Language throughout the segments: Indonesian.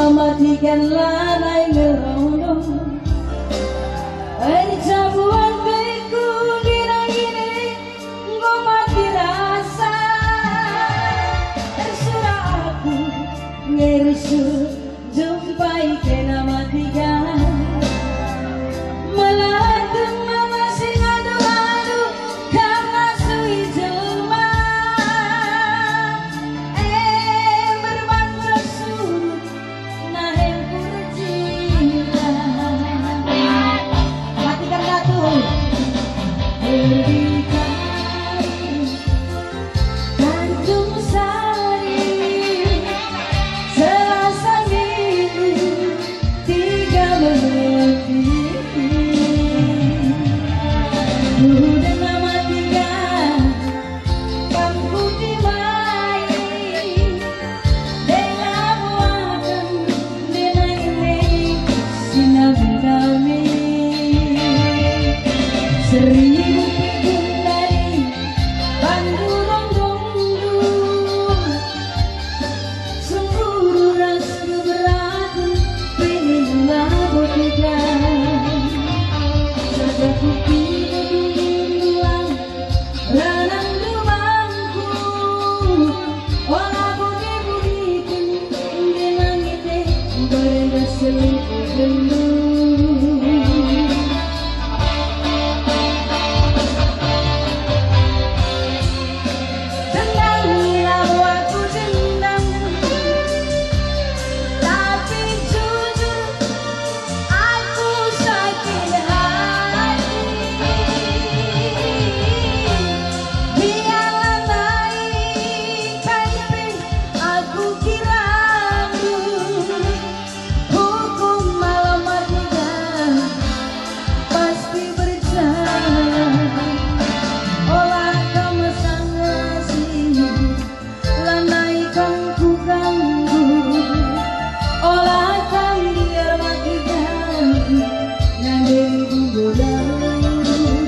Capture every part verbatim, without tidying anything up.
matikanlah naik ngerondong encabuan beku dina ini nggo mati rasa terserah aku ngerisu jumpai kena matikan melatih mama sing adu-adu karena sui jelma eh berbaca surut nah yang kurcinta matikan datu berdikari Tanjung Sari Selasa Minggu tiga menit udah nama tiga kamu dimai dengan wakan dengan ini sinabi kami seribu pikun dari bandurong dongdung sungguh ras keberatan pengen mabuk tiga saja kupi Ranang dumangku Olah budi-budiku Di langitnya Beredas seliput gendung Tendangilah aku dendam Tapi jujur Aku sakit hati Biarlah naik kaipin aku kiramu hukum malam matiga pasti berjalan olah kamu sangasi lanai kang ku ganggu olah kang biar matiga ngandeli buburan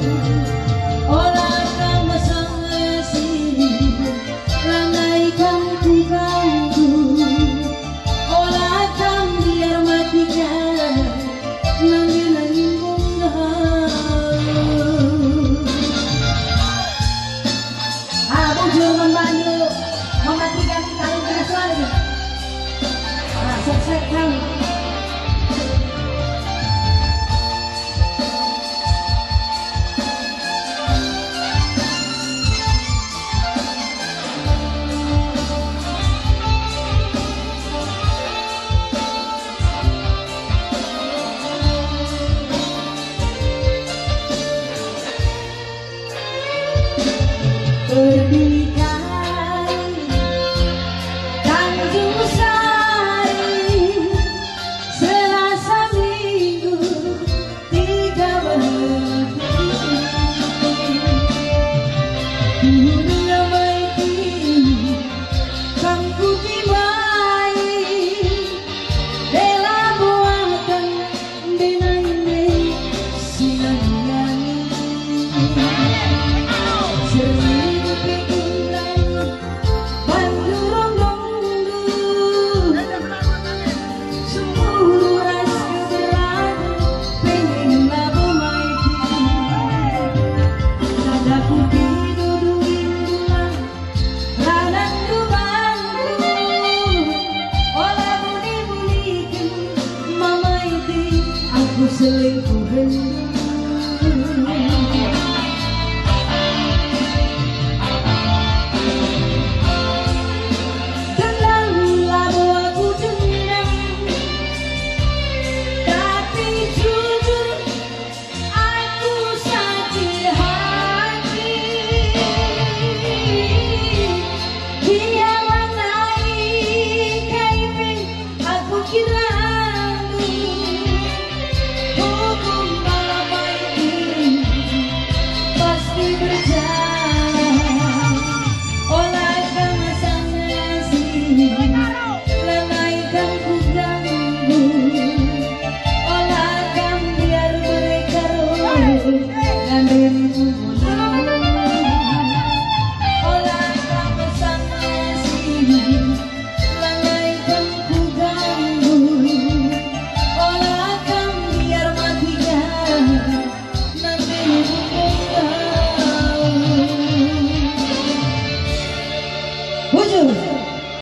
olah kamu sangasi lanai kang ku ganggu olah kang biar matiga ngandeli buburan aku juga membantu mematikan kalung kesuara nah sukses kang berdiri